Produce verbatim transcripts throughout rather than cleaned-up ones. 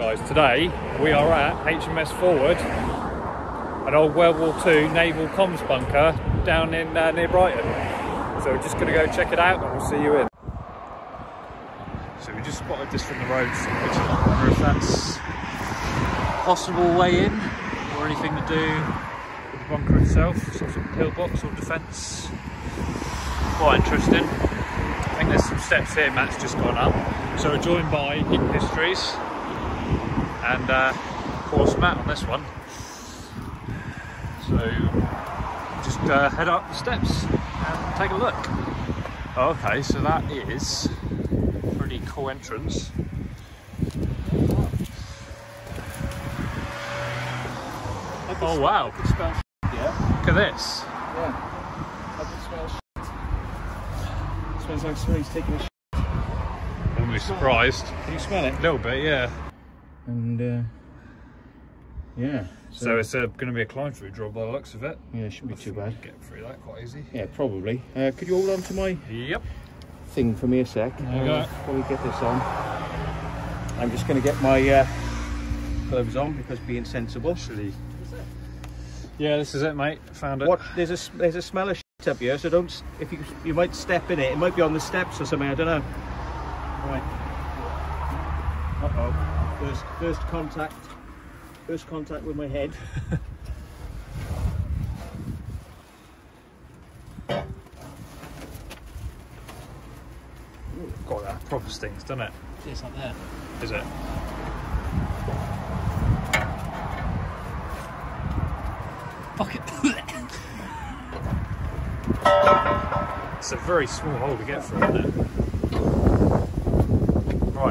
guys, today we are at H M S Forward, an old World War Two naval comms bunker down in uh, near Brighton. So we're just going to go check it out and we'll see you in. So we just spotted this from the roadside. I wonder if that's a possible way in or anything to do with the bunker itself, some sort of pillbox or defence. Quite interesting. I think there's some steps here Matt's just gone up. So we're joined by Hidden Histories and uh, of course Matt on this one. So just uh, head up the steps and take a look. Okay, so that is a pretty cool entrance. Oh wow! I can smell shit, yeah. Look at this. Yeah. I can smell shit. It smells like somebody's taking a shit. Wouldn't be surprised. Can you smell it? A little bit, yeah. And uh, yeah. So, so it's uh, going to be a climb through job by the looks of it. Yeah, it shouldn't be too bad. Get through that quite easy. Yeah, probably. Uh, could you hold on to my Yep. thing for me a sec? There you uh, go. Before we get this on, I'm just going to get my uh, gloves on because being sensible. Actually, yeah, this is it, mate. Found it. What? There's a there's a smell of shit up here, so don't. If you you might step in it, it might be on the steps or something. I don't know. Right. Uh oh. First first contact. First contact with my head. God, that proper stings, doesn't it? It's up there. Is it? Fuck it. It's a very small hole to get through, isn't it? Right.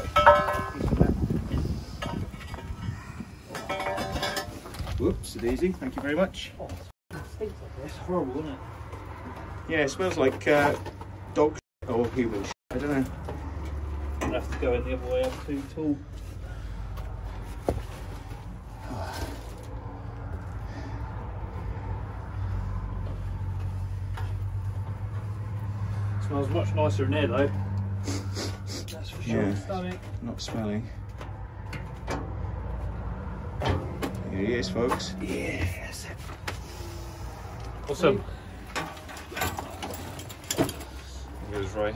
Whoops, daisy. Thank you very much. Oh, it stinks like this. Horrible, isn't it? Yeah, it smells like uh, dog shit or human shit. I don't know. I'll have to go in the other way up too tall. Smells much nicer in here though. That's for sure. Yeah. Stomach. Not smelling. Here he is, folks. Yes. Awesome. Goes right.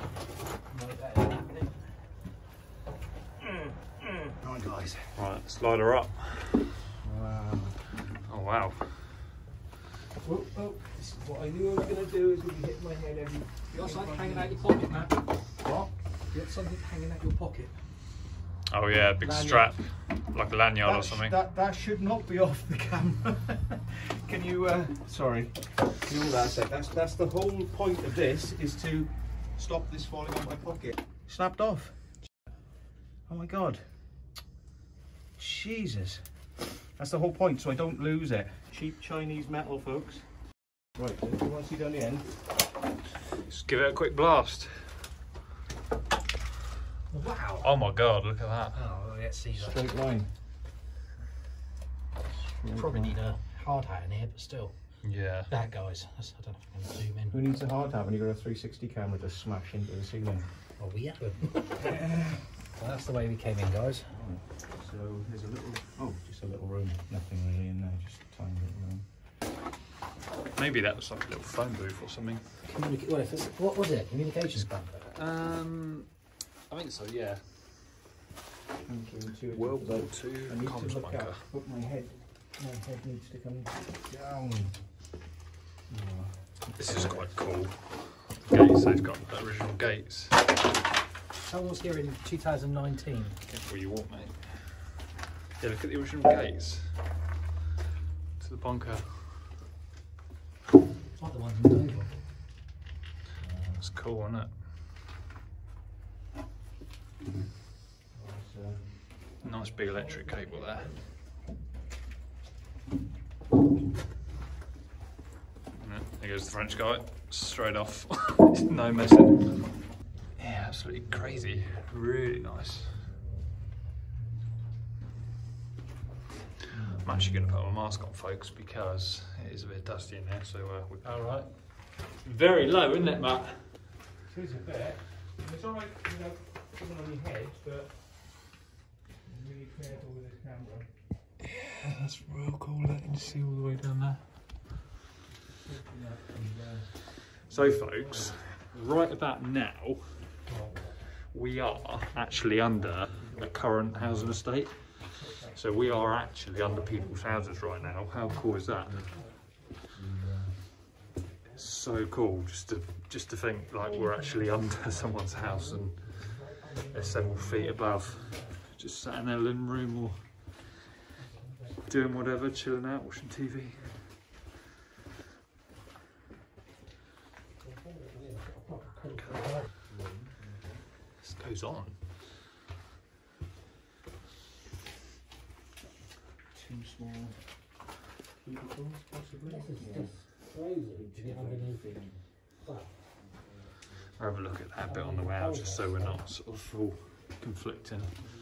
Right, guys. Right, slide her up. Wow. Oh wow. Oh, oh, this is what I knew I was going to do, is going to hit my head every... You got something hanging out your pocket, man? What? You got something hanging out your pocket? Oh yeah, big Lanyard. strap, like a lanyard that or something. That, that should not be off the camera. Can you, uh, sorry. Can you hold that a sec? That's, that's the whole point of this, is to stop this falling out of my pocket. Snapped off. Oh my God. Jesus. That's the whole point, so I don't lose it. Cheap Chinese metal, folks. Right, so if you want to see down the end. Just give it a quick blast. Wow. Oh my God, look at that. Oh, let's see that. Straight line. Straight Probably line. need a hard hat in here, but still. Yeah. That, guys. That's, I don't know if I can zoom in. Who needs a hard hat when you've got a three sixty camera to smash into the ceiling? Oh, we have them. So that's the way we came in, guys. So there's a little, oh, just a little room. Nothing really in there, just a tiny little room. Maybe that was like a little phone booth or something. Communica well, if it's, what was it? Communications bunker? Um, I think so, yeah. Counterintuitive, World War because Two I need comms to look bunker. up, but my head, my head needs to come down. Oh. This is quite cool. Gates, they've got the original gates. Someone was here in two thousand nineteen. Careful you walk, mate. Yeah, look at the original gates to the bunker. It's like the ones in Dover. That's cool, isn't it? Nice big electric cable there. Yeah, there goes the French guy, straight off. No messing. Yeah, absolutely crazy. Really nice. I'm actually going to put my mask on, folks, because it is a bit dusty in there. So, uh, we... all right. Very low, isn't it, Matt? It is a bit. It's all right, you know, putting on your head, but really careful with this camera. Yeah, that's real cool. Letting you see all the way down there. So, folks, right about now, we are actually under a current housing estate. So we are actually under people's houses right now. How cool is that? It's so cool just to just to think like we're actually under someone's house and they're several feet above, just sat in their living room or doing whatever, chilling out, watching T V. This goes on. Two small cubicles, possibly. This is just crazy to get underneath it. I'll have a look at that bit on the way out, just so we're not sort of all conflicting.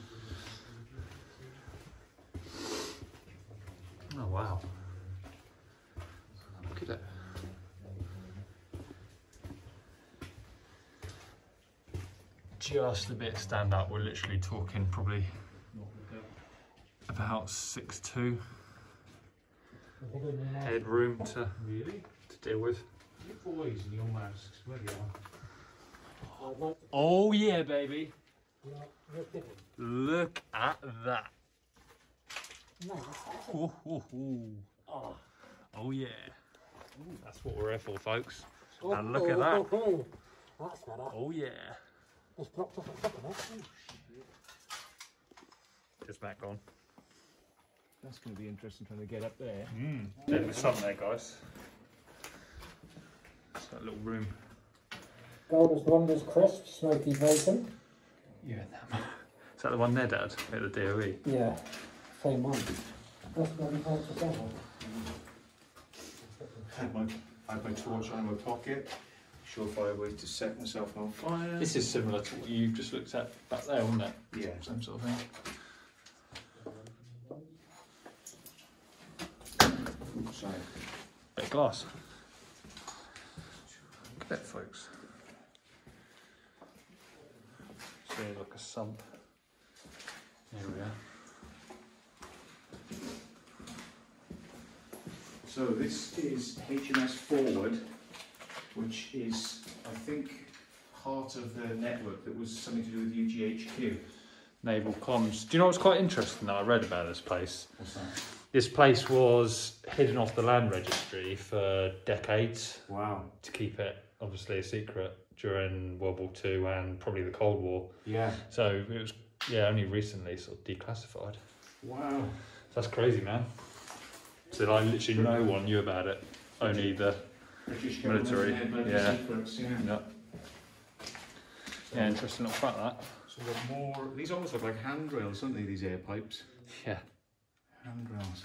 Oh wow! Look at it. Just a bit stand up. We're literally talking probably about six two headroom to Really? to deal with. You boys and your masks, where you are. Oh yeah, baby! Look at that! Oh, oh, oh. Oh yeah! Ooh, that's what we're here for, folks. Oh, And look at oh, that! oh, oh. That's better. Oh yeah! Just dropped off the top of it. Just back on. That's going to be interesting trying to get up there. Mm. Bit of a sun there, guys. It's that little room. Golders Wonders crisp, smoky bacon. Yeah, that. Is that the one there, Dad? At the D O E? Yeah, same one. That's one point for seven. Had my, had my torch on in my pocket. Surefire way to set myself on fire. This is similar to what you just looked at back there, wasn't it? Yeah. Same sort of thing. Oops, sorry. Bit of glass. Look at that, folks. So like a sump. There we are. So this is H M S Forward, which is, I think, part of the network that was something to do with U G H Q. Naval Comms. Do you know what's quite interesting that I read about this place? What's that? This place was hidden off the land registry for decades Wow. to keep it obviously a secret during World War Two and probably the Cold War. Yeah. So it was, yeah, only recently sort of declassified. Wow. That's crazy, man. So like literally no one knew about it, only the British military. government, Yeah. secrets, yeah. Yeah. Yeah, interesting little fact that. So we've got more, these almost look like handrails, don't they, these air pipes? Yeah. Handrails.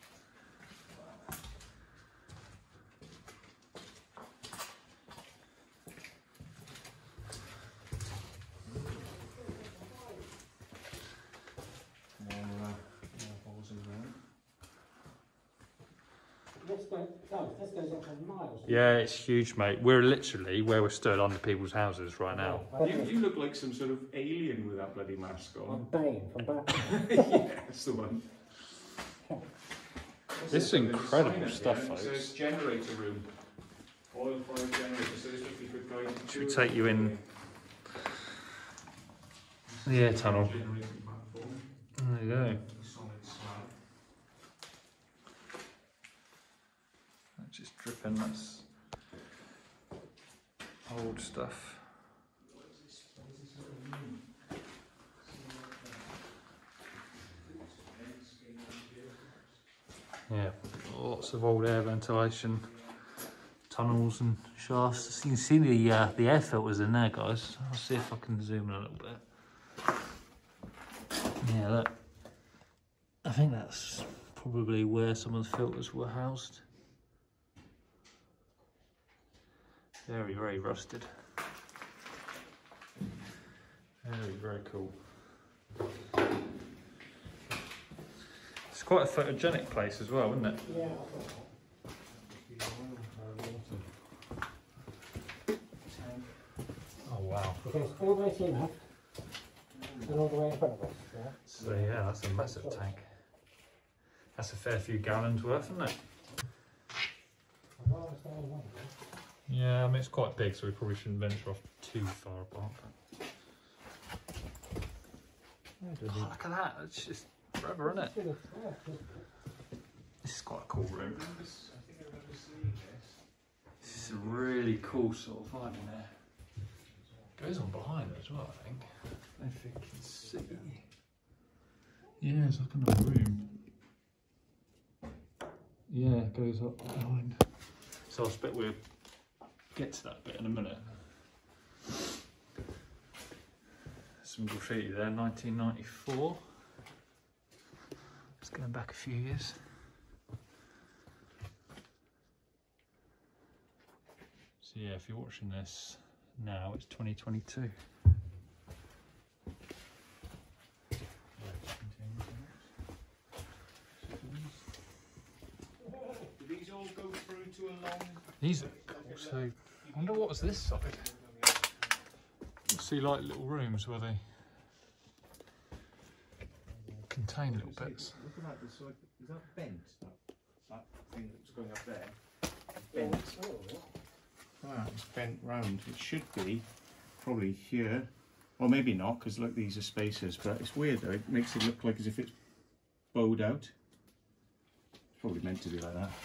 More, uh, more holes in there. This goes, guys, this goes on for miles. Yeah, it's huge, mate. We're literally where we're stood under people's houses right now. You, you look like some sort of alien with that bloody mask I'm on. Bane from Batman. Yeah, that's the one. This is incredible stuff, folks. So it's generator room. Oil fire generator, so this would be good guided. Should we take you in the air tunnel? Generating platform. There you go. Solid slab. That's just dripping, that's old stuff. Yeah, lots of old air ventilation, tunnels and shafts. You can see the uh, the air filters in there, guys. I'll see if I can zoom in a little bit. Yeah, look. I think that's probably where some of the filters were housed. Very, very rusted. Very, very cool. It's quite a photogenic place as well, isn't it? Yeah. Oh wow. Because all this enough. And all the way in front of us, yeah? So yeah, that's a massive tank. That's a fair few gallons worth, isn't it? Yeah, I mean it's quite big, so we probably shouldn't venture off too far apart. Oh, look at that, it's just forever, isn't it? This is quite a cool room. This is a really cool sort of vibe in there. Goes on behind as well, I think. I don't know if you can see. Yeah, it's like another room. Yeah, it goes up behind. So I expect we'll get to that bit in a minute. Some graffiti there, nineteen ninety-four. Just going back a few years. So yeah, if you're watching this now, it's twenty twenty-two. Do these all go through to a long... These are cool. So I wonder what was this side. You see like little rooms where they contain little bits. Look at that, it's like, is that bent? That, that thing that's going up there? Bent. Ah, it's bent round. It should be probably here. Or maybe not, because look, these are spacers, but it's weird though. It makes it look like as if it's bowed out. It's probably meant to be like that.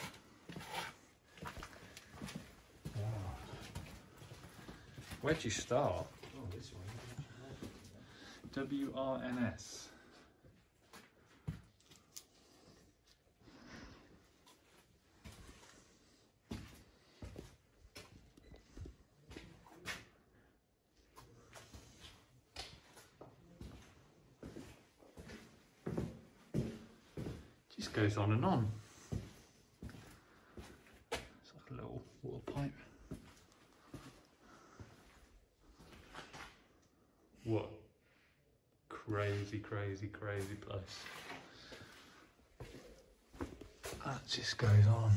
Where'd you start? Oh, this one. W R N S. Just goes on and on. It's like a little water pipe. What crazy, crazy, crazy place. That just goes on.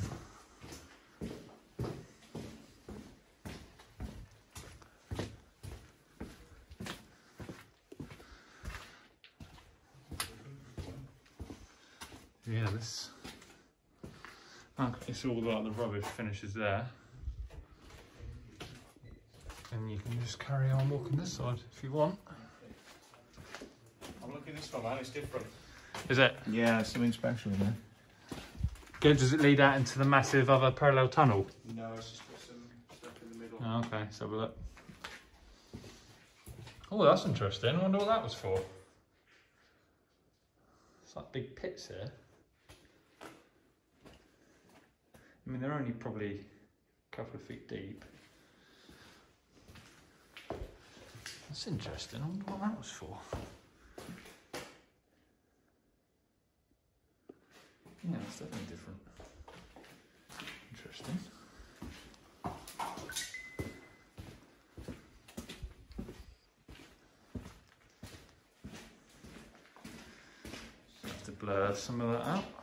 Yeah, this. Okay, so all like the rubbish finishes there. And you can just carry on walking this side if you want. I'm looking this one, man, it's different. Is it? Yeah, there's something special in there. Good, does it lead out into the massive other parallel tunnel? No, it's just got some stuff in the middle. Oh, okay, let's have a look. Oh, that's interesting. I wonder what that was for. It's like big pits here. I mean, they're only probably a couple of feet deep. That's interesting. I wonder what that was for. Yeah, it's definitely different. Interesting. Have to blur some of that out.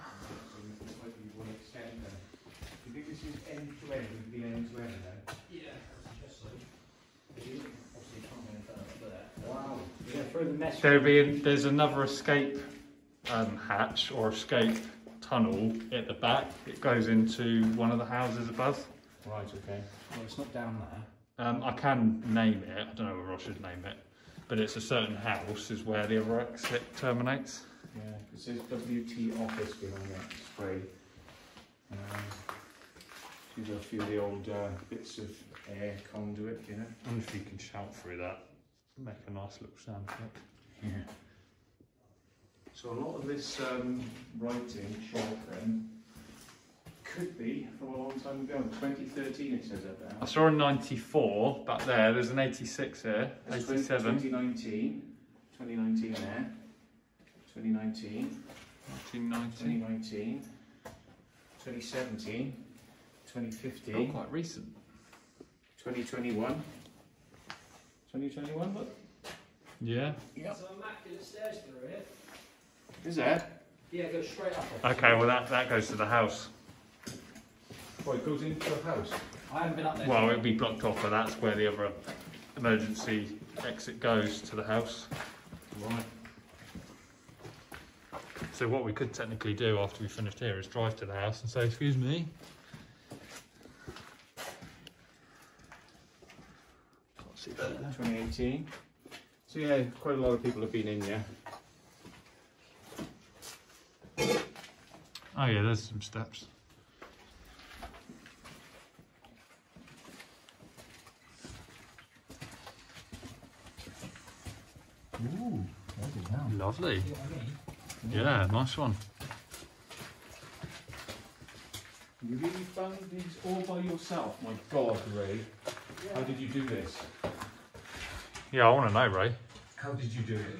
Do you think this is end to end? Would be end to end then? Yeah, just so. Obviously, you can't go any further there. Wow. Yeah, through the mesh. There'll be, there's another escape um, hatch or escape tunnel at the back. It goes into one of the houses above. Right, okay. Well, it's not down there. Um, I can name it, I don't know whether I should name it, but it's a certain house is where the other exit terminates. Yeah, it says W T office behind that spray. Um, these are a few of the old uh, bits of air conduit, you know. I wonder if you can shout through that, make a nice little sound effect. Yeah. So a lot of this um, writing, short then, could be from a long time ago. twenty thirteen it says up there. I saw a ninety-four back there, there's an eighty-six here, That's eighty-seven. twenty nineteen. twenty nineteen there. twenty nineteen. nineteen ninety. twenty nineteen. twenty seventeen. twenty Oh, fifteen. quite recent. twenty twenty-one. twenty twenty-one, look. Yeah. Yep. There's immaculate stairs through here. Is there? Yeah, it goes straight up. Okay, well that, that goes to the house. Oh, it goes into a house. I haven't been up there. Well, it'll be blocked off, but that's where the other emergency exit goes to the house. Right. So what we could technically do after we finished here is drive to the house and say, excuse me. Can't see that. twenty eighteen. So yeah, quite a lot of people have been in, yeah. Oh yeah, there's some steps. Ooh, lovely. Yeah, nice one. You really found these all by yourself? My God, Ray. Yeah. How did you do this? Yeah, I want to know, Ray. How did you do it?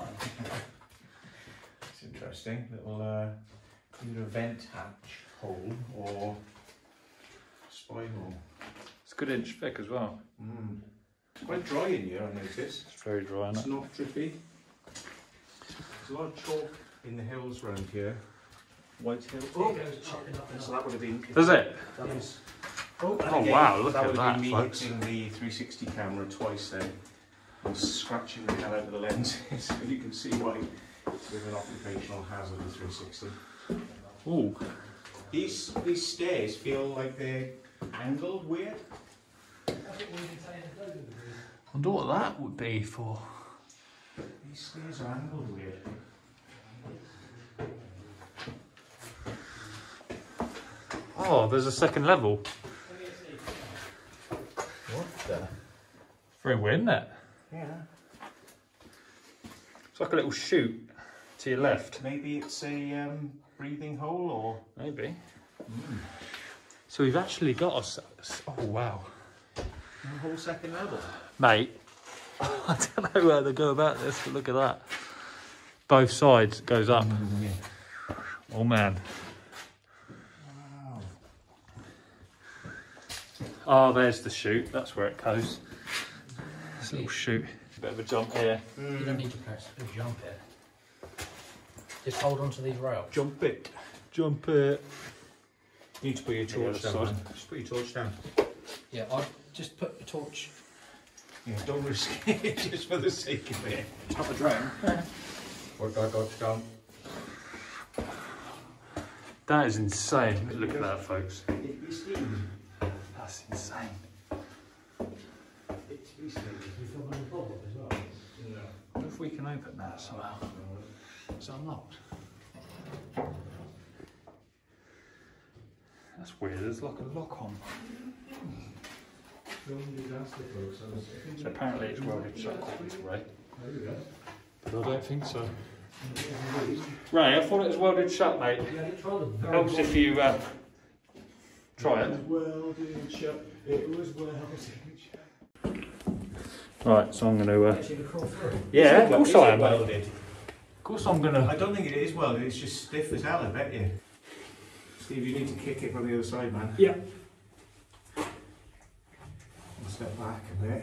It's interesting. Little uh, either a vent hatch hole or spy hole. It's a good inch thick as well. Mm. It's quite dry in here, I notice. It's very dry, isn't It's it? not drippy. There's a lot of chalk in the hills around here. White Hill. Oh, so that would have been. Does it? That was. Oh, oh again, wow! Look that at would have that, been me folks. hitting the three sixty camera twice then. I was scratching the hell out of the lenses, so you can see why with an occupational hazard of three sixty. Ooh. These these stairs feel like they're angled weird. I wonder what that would be for. These stairs are angled weird. Oh, there's a second level. What the? Very weird, isn't it? Yeah. It's like a little chute to your left. Maybe it's a um, breathing hole or. Maybe. Mm. So we've actually got a. Oh wow. A whole second level. Mate, I don't know how to go about this, but look at that. Both sides goes up. Mm, yeah. Oh man. Wow. Oh, there's the chute. That's where it goes. This little chute. Bit of a jump here. You don't need to press a jump it. Just hold on to these rails. Jump it. Jump it. You need to put your torch Yeah, down. side. Man. Just put your torch down. Yeah, I'll just put the torch. Yeah, don't risk it just for the sake of it. Top a drone. What I got down. That is insane. Look at that, folks. It's steam. That's insane. It's steam. What if we can open that somehow? It's unlocked. That's weird. There's like a lock on. So apparently it's welded shut, according to Ray. But I don't think so. Ray, I thought it was welded shut, mate. Helps if you uh, try it. Welded shut. It was welded shut. Right, so I'm going to. Uh, yeah, of course I am. Welded. Of course I'm going to. I don't think it is welded. It's just stiff as hell. I bet you. Steve, you need to kick it from the other side, man. Yeah. Step back a bit.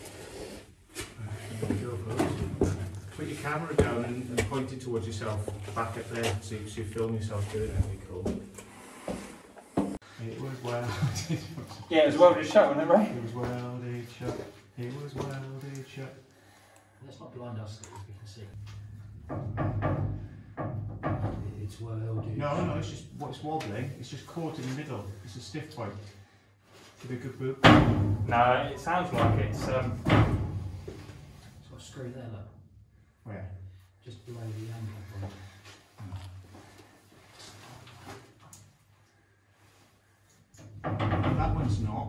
Put your camera down and, and point it towards yourself, back up there, so you, so you film yourself doing it. That'd be cool. It was welded. Yeah, it was welded shut, wasn't it, Ray? It was welded shut. It was welded shut. Let's not blind us if we can see. It's welded. No, no, it's just what's wobbling. It's just caught in the middle. It's a stiff point. Give it a good boot. No, it sounds like it's. Um... It's got a screw there, look. Where? Just below the angle point. That one's not.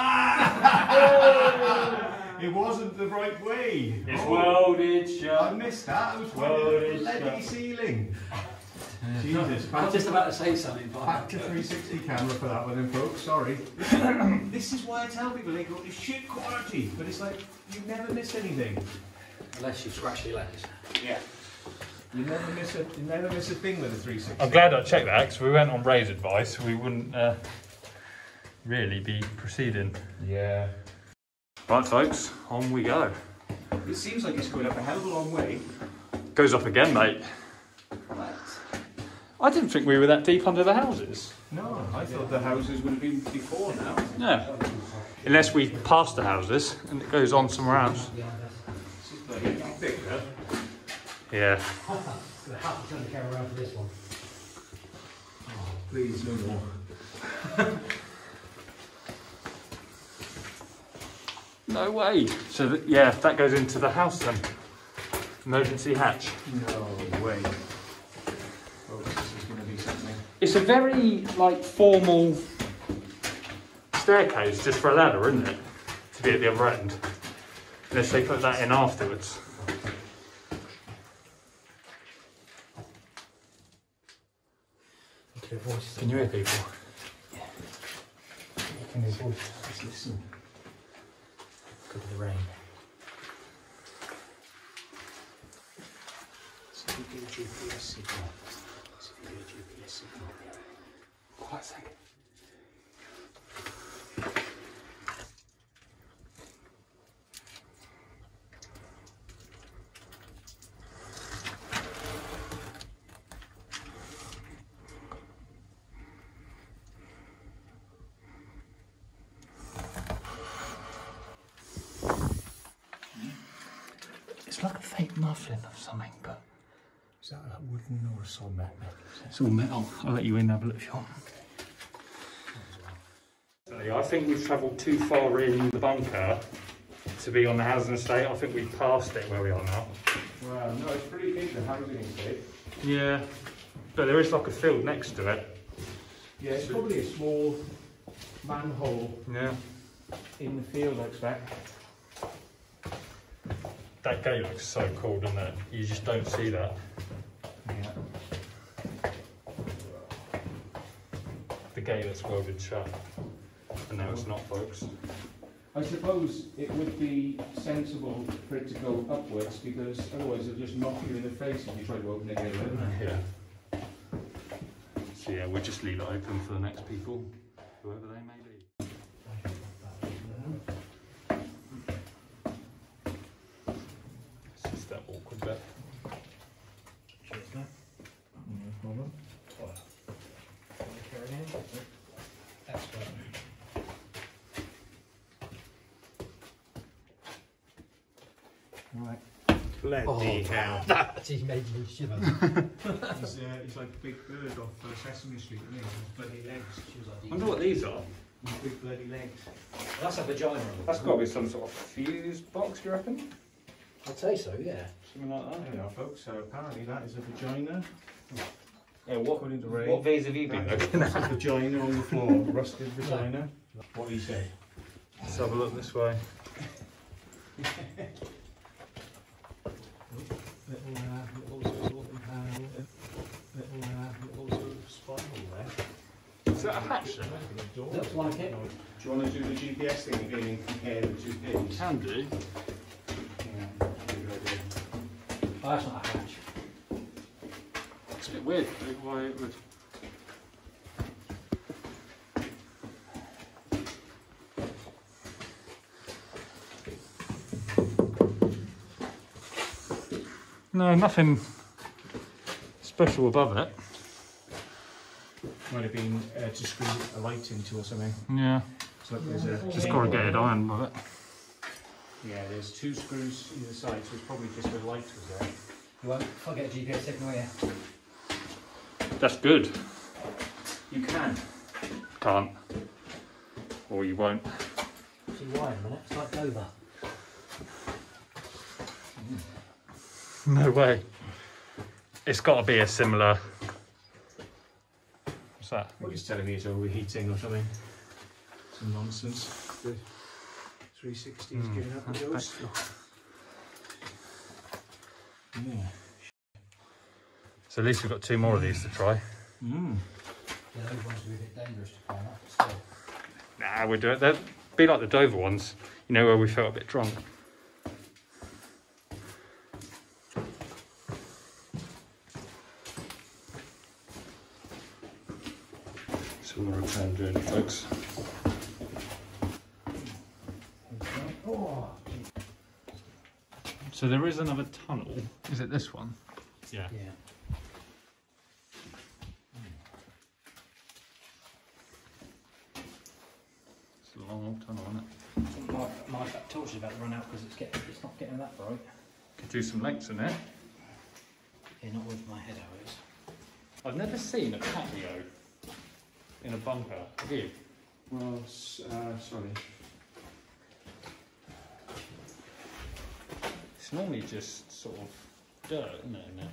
It wasn't the right way. It's oh, welded I shut. missed that. I was Welded leady shut. ceiling. Jesus, I back, was just about to say something, but back to three sixty camera for that one then, folks. Sorry. This is why I tell people they go, it's shit quality, but it's like you never miss anything. unless you scratch your legs. Yeah. You never miss a you never miss a thing with a three sixty. I'm glad I checked that because we went on Ray's advice. We wouldn't uh, really be proceeding. Yeah. Right, folks, on we go. It seems like it's going up a hell of a long way. Goes up again, mate. What? I didn't think we were that deep under the houses. No, I thought the houses would have been before now. No. Unless we pass the houses and it goes on somewhere else. This is bloody bigger. Yeah. The house is going to carry around for this one. Oh, please, no more. No way. So that, yeah, that goes into the house then. Emergency hatch. No way. Oh, this is going to be something. It's a very like formal staircase just for a ladder, isn't it? To be at the other end. Unless they put that in afterwards. Can you hear people? Yeah. Can you voice? Just listen. Because of the rain. See if you get a G P S signal. See if you get a G P S signal. Quite a second. It's like a fake muffin of something, but Is that a wooden or a solid metal? It's all metal. I'll let you in and have a look if you want. I think we've travelled too far in the bunker to be on the housing estate. I think we've passed it where we are now. Well, no, it's pretty big, the housing estate. Yeah, but there is like a field next to it. Yeah, it's probably a small manhole Yeah. in the field, I expect. That gate looks so cool, doesn't it? You just don't see that. Yeah. The gate that's welded shut. And now it's not, folks. I suppose it would be sensible for it to go upwards because otherwise it'll just knock you in the face if you try to open it here, won't it? Yeah. So yeah, we'll just leave it open for the next people, whoever they may be. It's just that awkward bit. Cheers, mate. No problem. that's good. Right. Bloody Oh, hell. that he made me shiver. He's, uh, he's like a big bird off uh, Sesame Street, isn't he? His bloody legs. She was like, I wonder what these are. His big bloody legs. well, that's a vagina. That's got to be some sort of fuse box, do you reckon? I'd say so, yeah. Something like that. There we are, folks. So apparently that is a vagina. Yeah, what, According to Ray, what V's have you been that looking is a at? vagina on the floor. Rusted vagina. What he said. Let's have a look this way. Little, uh, little sort of panel. Little, uh, little sort of spiral there. Is that a hatch then? Looks like it. Do you want to do the G P S thing again and compare the two pins? Can do. Yeah, that's a good idea. Oh, that's not a hatch. It's a bit weird why it would. No, nothing special above it. Might have been uh, to screw a light into or something. Yeah, So there's a just corrugated iron with it. Yeah, there's two screws either side, so it's probably just where the light was there. You won't forget a G P S signal here. That's good. You can. Can't. Or you won't. See why in a minute? It's like Dover. No way. It's got to be a similar. What's that? What he's telling me is overheating or something. Some nonsense. The three sixty is giving up the ghost. Yeah. So at least we've got two more of these to try. Mm. Yeah, those ones would be a bit dangerous to climb up, but still. Nah, we'll do it. They'll be like the Dover ones, you know, where we felt a bit drunk. So we'll return journey, folks. Oh. So there is another tunnel. Is it this one? Yeah. Yeah. It's a long old tunnel, isn't it? My, my torch is about to run out because it's getting, it's not getting that bright. Could do some lengths in it. Yeah, not with my head arrows. I've never seen a patio in a bunker, have you? Well, uh, sorry. It's normally just sort of dirt, isn't it, in it?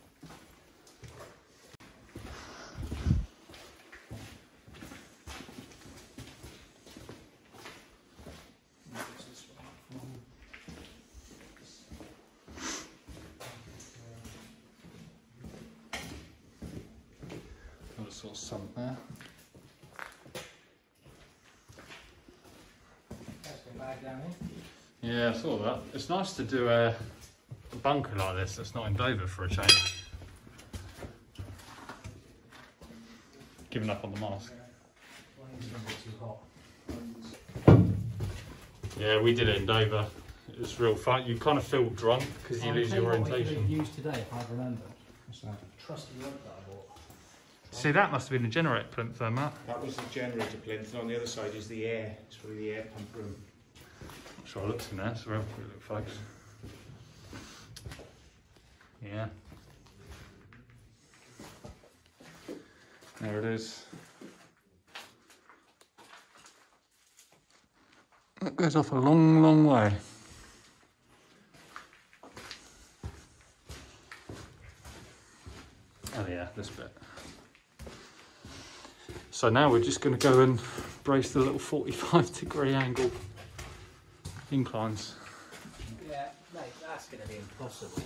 Sort of sunk there. Yeah, I saw that. It's nice to do a, a bunker like this that's not in Dover for a change. Giving up on the mask. Yeah, we did it in Dover. It was real fun. You kind of feel drunk because you lose your orientation. Used today, if I remember. What's that? Trusty rope that I bought. See, that must have been a generator plinth there, Matt. That was the generator plinth, and on the other side is the air. It's for the air pump room. Sure, it looks in there, so we'll have a quick look, folks. Yeah. There it is. That goes off a long, long way. Oh yeah, this bit. So now we're just going to go and brace the little forty-five degree angle inclines. Yeah, mate, that's going to be impossible.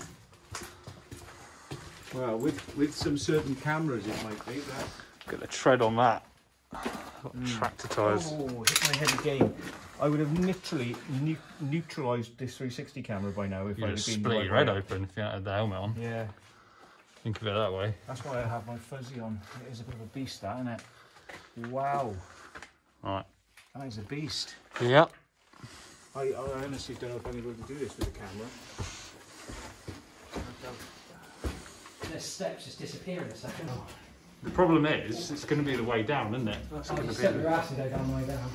Well, with with some certain cameras, it might be that. Look at the tread on that. Mm. Tractor tyres. Oh, hit my head again. I would have literally ne neutralised this three sixty camera by now if You'd I'd have have been split right your head way. open if you had the helmet on. Yeah, Think of it that way. that's why I have my fuzzy on. It is a bit of a beast, that, isn't it? Wow, Right. that is a beast. Yep. I, I honestly don't know if I'm able to do this with the camera. There's steps just disappear in a second. The problem is, it's going to be the way down, isn't it? That's Oh, going you to set be. your ass and go down the way down.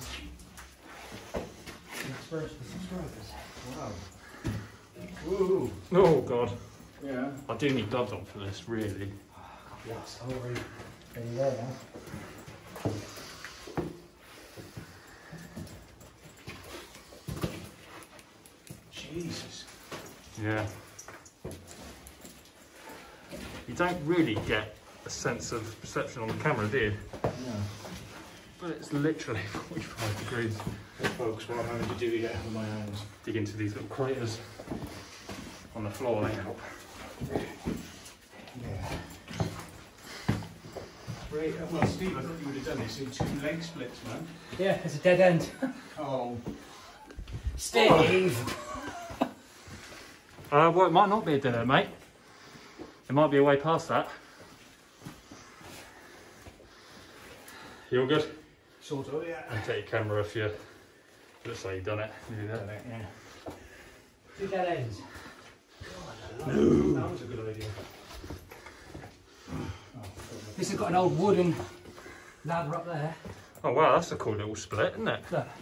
Experience with subscribers. Wow. Woo. Oh God. Yeah. I do need gloves on for this, really. Yes, I'm already ready there now. Jesus. Yeah. You don't really get a sense of perception on the camera, do you? No. But it's literally forty-five degrees. Hey folks, what I'm having to do here with my hands. Dig into these little craters on the floor, they help. Yeah. Right, uh, well, Steve, I thought you would have done this in two leg splits, man. Yeah, it's a dead end. Oh. Steve! Uh, well, it might not be a dead end, mate. It might be a way past that. You all good? Sort of, yeah. And take your camera if you looks like you've done it. You do that. Done it, yeah. Two dead ends. No. That was a good idea. This has got an old wooden ladder up there. Oh wow, that's a cool little split, isn't it? Look.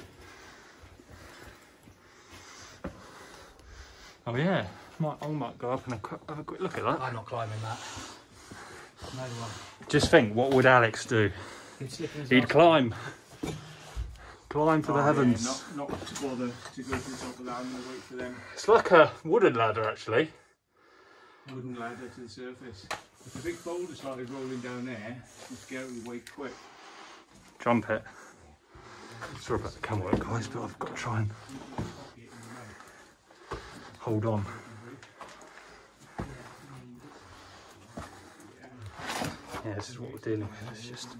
Oh yeah, might, I might go up and have a quick- have a quick look at that. I'm not climbing that. No one. Just think, what would Alex do? He'd slip in his He'd arse. climb. Climb for Oh, the yeah, heavens. not, not to bother to go to the top of that. I'm going to wait for them. It's like a wooden ladder, actually. Wooden ladder to the surface. If the big boulder started rolling down there, you'd get out of the way quick. Jump it. Sorry about the camera work, guys, but I've got to try and hold on. Yeah, this is what we're dealing with. It's just...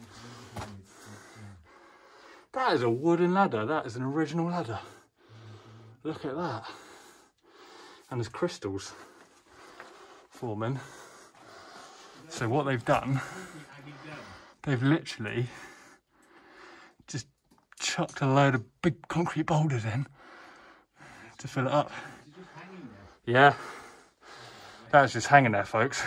That is a wooden ladder. That is an original ladder. Look at that. And there's crystals forming. So what they've done, they've literally just chucked a load of big concrete boulders in to fill it up. Yeah, that's just hanging there, folks.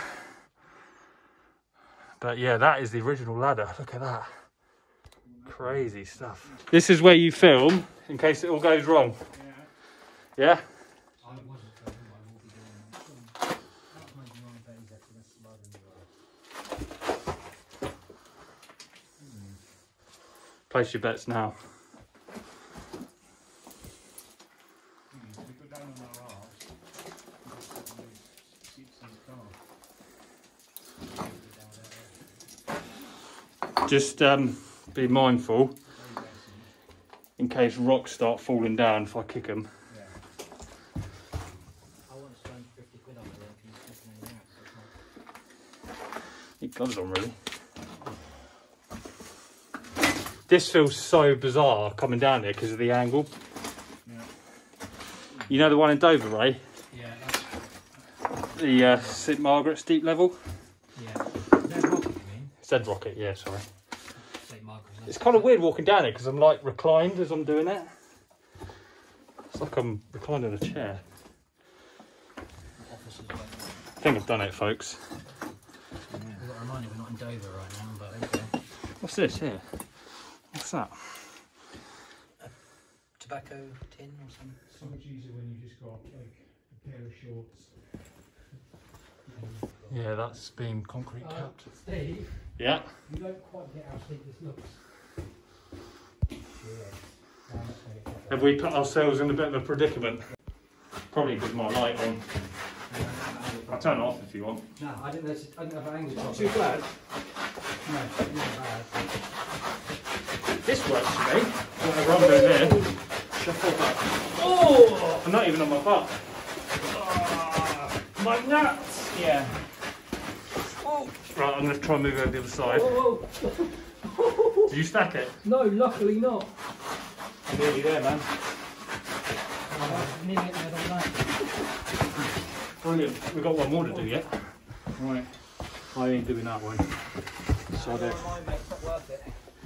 But yeah, that is the original ladder. Look at that. Crazy stuff. This is where you film in case it all goes wrong. Yeah? Place your bets now. Just um, be mindful in case rocks start falling down if I kick them. Yeah. I want to spend fifty quid on it there. It goes on really. This feels so bizarre coming down here because of the angle. Yeah. You know the one in Dover, Ray? Yeah. That's... The uh, Saint Margaret steep level? Yeah. Zed Rocket, you mean? Zed Rocket, yeah, sorry. Saint Margaret. It's kind of weird walking down it because I'm like reclined as I'm doing it. It's like I'm reclined in a chair. Officers, I think I've done it, folks. yeah. We've got to remind you we're not in Dover right now, but okay. What's this here? What's that? A tobacco tin or something? So much easier when you just got like a pair of shorts. Yeah, that's been concrete Uh, capped. Steve, Yeah. you don't quite get how steep this looks. Yeah. Have we put ourselves in a bit of a predicament? Probably because my light on. I'll turn it off if you want. No, I didn't, I didn't have an angle. Not too bad. No, not bad. This works for me. Whatever I'm doing here. Shuffle back. Oh! I'm not even on my butt. Oh, my nuts! Yeah. Oh. Right, I'm going to try and move over the other side. Whoa, whoa. Did you stack it? No, luckily not. I'm nearly there, man. Oh, nearly at the other line. Brilliant. We've got one more to do yet. Right. I ain't doing that one. So there. It's not worth it.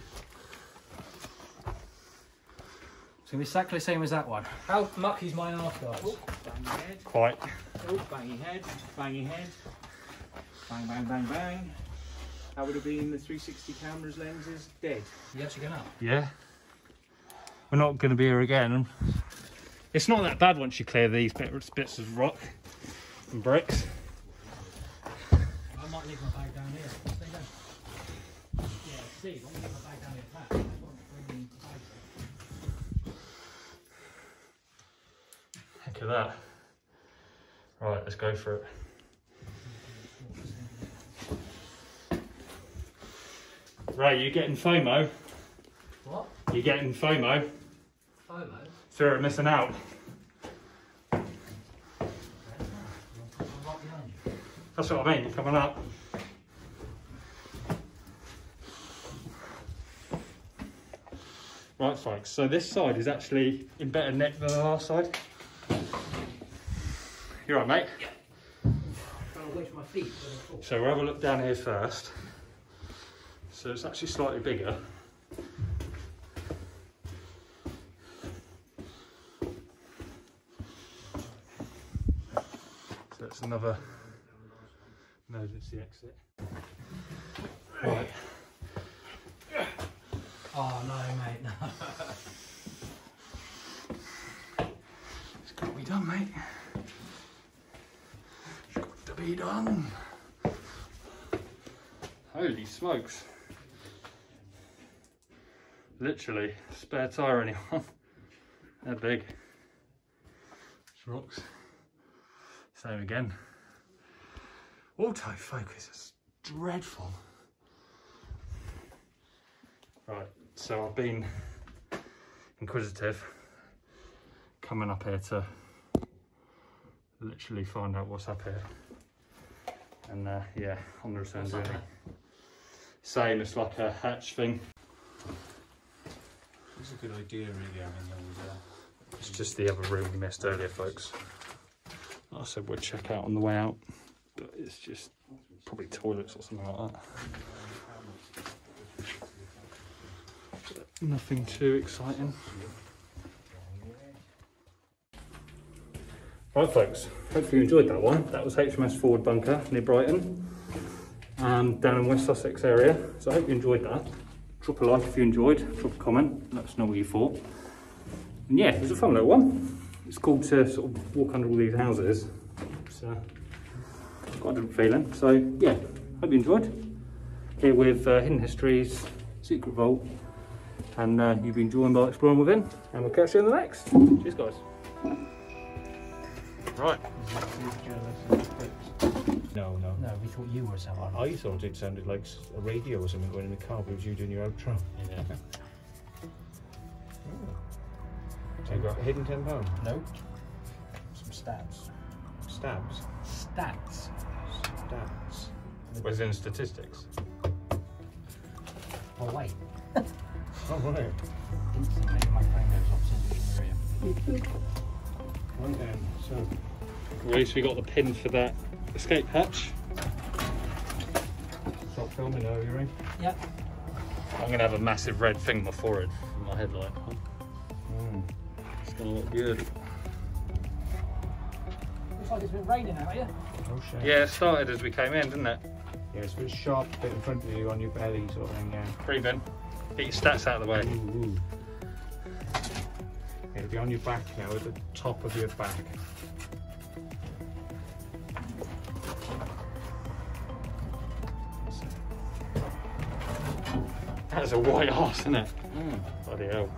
It's going to be exactly the same as that one. How mucky's my arse, guys? Oh, bang your head. Quite. Oh, bang your head. Bang your head. Bang, bang, bang, bang. That would have been the three sixty cameras lenses dead. You actually going up? Yeah. We're not going to be here again. It's not that bad once you clear these bits, bits of rock and bricks. I might leave my bag down here. Stay down. Yeah, Steve, I'm going to leave my bag down here flat. I won't bring the bag Look at that. Right, let's go for it. Ray, you getting FOMO? What? You getting FOMO? FOMO? Fear of missing out. I'm right behind you. That's what I mean, you're coming up. Right folks, so this side is actually in better nick than the last side. You right, mate? Yeah. Trying to waste my feet. So we'll have a look down here first. So it's actually slightly bigger. So that's another emergency exit. Right. Oh no, mate, no. It's got to be done, mate. It's got to be done. Holy smokes. Literally, spare tyre anyone. They're big. It's rocks. Same again. Autofocus is dreadful. Right, so I've been inquisitive, coming up here to literally find out what's up here. And uh, yeah, on the return journey. Same, it's like a hatch thing. It's a good idea, really, having those. Uh, It's just the other room we missed earlier, folks. I said we'd check out on the way out, but it's just probably toilets or something like that. But nothing too exciting. Right, folks. Hopefully you enjoyed that one. That was H M S Forward bunker near Brighton, um, down in West Sussex area. So I hope you enjoyed that. Drop a like if you enjoyed. Drop a comment. Let us know what you thought. And yeah, it was a fun little one. It's cool to sort of walk under all these houses. It's uh, quite got a different feeling. So yeah, hope you enjoyed. Here with uh, Hidden Histories, Secret Vault, and uh, you've been joined by Exploring Within, and we'll catch you in the next. Cheers guys. Right. No, no. No, we thought you were someone. I thought it sounded like a radio or something going in the car, but it was you doing your outro. Yeah. So you got a hidden ten pound? No. Some stats. Stabs? Stats. Stabs. Was in statistics. Oh wait. Oh right. Instantly my phone goes off sending Maria. Right then, so. Reese, we got the pin for that escape hatch. Stop filming now, you ready? Yep. I'm gonna have a massive red thing on my forehead from my headlight. Mm. It's gonna look good. Looks like it's been raining out here. Oh shit. Yeah, it started as we came in, didn't it? Yeah, it's a bit sharp bit in front of you on your belly sort of thing, yeah. Breathe in. Get your stats out of the way. Ooh, ooh. It'll be on your back now, at the top of your back. That's a white arse, isn't it? Mm. Bloody hell.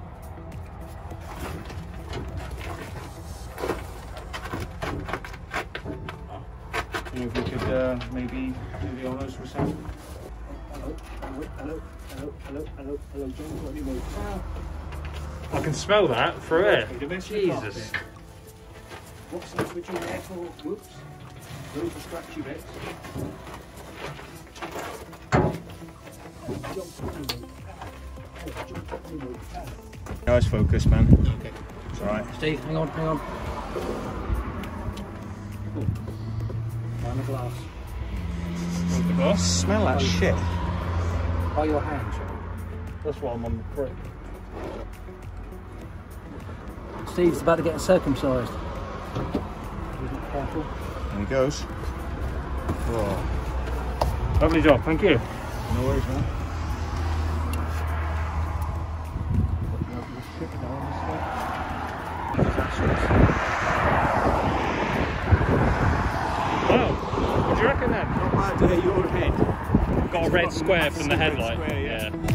You know, if we could uh, maybe do the honours for a second. Hello, hello, hello, hello, hello, hello, hello, John. What do you mean? I can smell that through it. Jesus. What's the switch in there for? Whoops. Those are scratchy bits. Nice focus, man. Okay. It's alright. Steve, hang on, hang on. Down the glass. The glass? Smell that shit. By your hand. That's why I'm on the prick. Steve's about to get circumcised. He's not careful. There he goes. Whoa. Lovely job, thank you. No worries, man. Wow, what do you reckon then? Not bad, yeah, your head. Got a red square from the headlight. Square, yeah. Yeah.